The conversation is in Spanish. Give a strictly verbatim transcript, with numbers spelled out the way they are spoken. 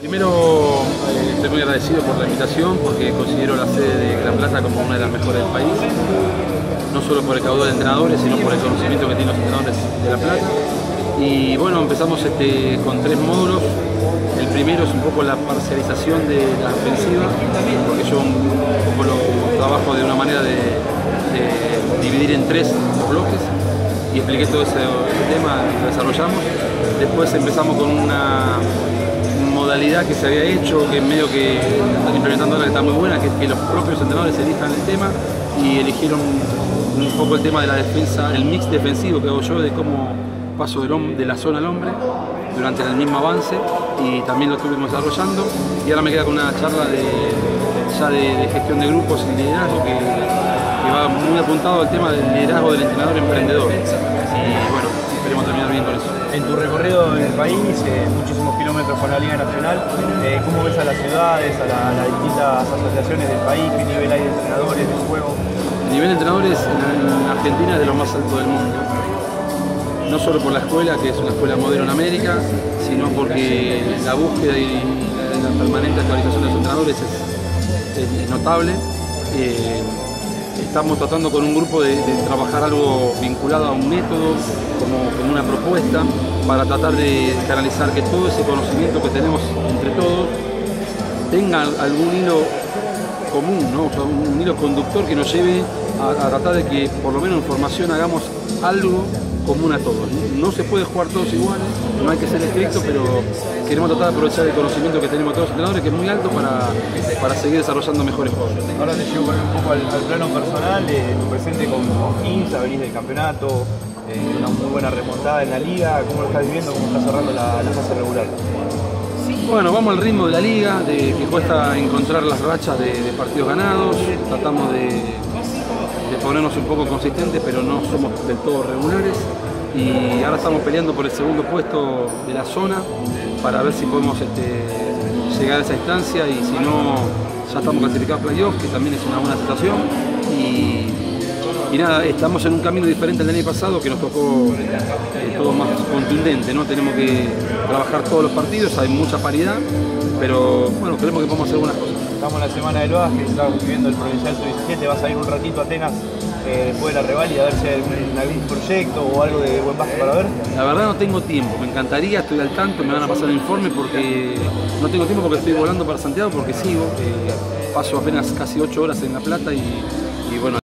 Primero, eh, estoy muy agradecido por la invitación porque considero la sede de La Plata como una de las mejores del país, no solo por el caudal de entrenadores, sino por el conocimiento que tienen los entrenadores de La Plata. Y bueno, empezamos este, con tres módulos. El primero es un poco la parcialización de la ofensiva, porque yo un poco lo trabajo de una manera de, de dividir en tres bloques y expliqué todo ese, ese tema y lo desarrollamos. Después empezamos con una modalidad que se había hecho, que medio que están implementando ahora, que está muy buena, que es que los propios entrenadores elijan el tema y eligieron un poco el tema de la defensa, el mix defensivo que hago yo, de cómo paso del de la zona al hombre durante el mismo avance, y también lo estuvimos desarrollando. Y ahora me queda con una charla de, ya de, de gestión de grupos y liderazgo que, que va muy apuntado al tema del liderazgo del entrenador emprendedor. Y bueno, esperemos terminar bien con eso. En tu recorrido en el país, eh, muchísimos kilómetros con la Liga Nacional, eh, ¿cómo ves a las ciudades, a, la, a las distintas asociaciones del país? ¿Qué nivel hay de entrenadores, de juego? El nivel de entrenadores en Argentina es de los más altos del mundo. No solo por la escuela, que es una escuela modelo en América, sino porque la búsqueda y la permanente actualización de los entrenadores es, es, es notable. Eh, estamos tratando con un grupo de, de trabajar algo vinculado a un método, como, como una propuesta, para tratar de canalizar que todo ese conocimiento que tenemos entre todos tenga algún hilo común, ¿no? O sea, un, un hilo conductor que nos lleve a, a tratar de que por lo menos en formación hagamos algo común a todos. No se puede jugar todos iguales, no hay que ser estricto, pero queremos tratar de aprovechar el conocimiento que tenemos todos los entrenadores, que es muy alto, para, para seguir desarrollando mejores jugadores. Ahora te llevo un poco al, al plano personal, eh, tu presente con Quinza, venís del campeonato, eh, una muy buena remontada en la liga. ¿Cómo lo estás viviendo? ¿Cómo está cerrando la, la fase regular? Bueno, vamos al ritmo de la liga, de que cuesta encontrar las rachas de, de partidos ganados. Tratamos de, de ponernos un poco consistentes, pero no somos del todo regulares. Y ahora estamos peleando por el segundo puesto de la zona para ver si podemos este, llegar a esa instancia, y si no, ya estamos clasificados a playoff, que también es una buena situación. Y, y nada, estamos en un camino diferente al del año pasado, que nos tocó eh, todo más contundente, ¿no? Tenemos que trabajar todos los partidos, hay mucha paridad, pero bueno, creemos que podemos hacer buenas cosas. Estamos en la semana del básquet, estamos viviendo el Provincial sub diecisiete, vas a ir un ratito a Atenas eh, después de la reválida a ver si hay algún, algún proyecto o algo de buen básquet para ver. La verdad no tengo tiempo, me encantaría, estoy al tanto, me van a pasar el informe, porque no tengo tiempo porque estoy volando para Santiago, porque sigo, eh, paso apenas casi ocho horas en La Plata y, y bueno.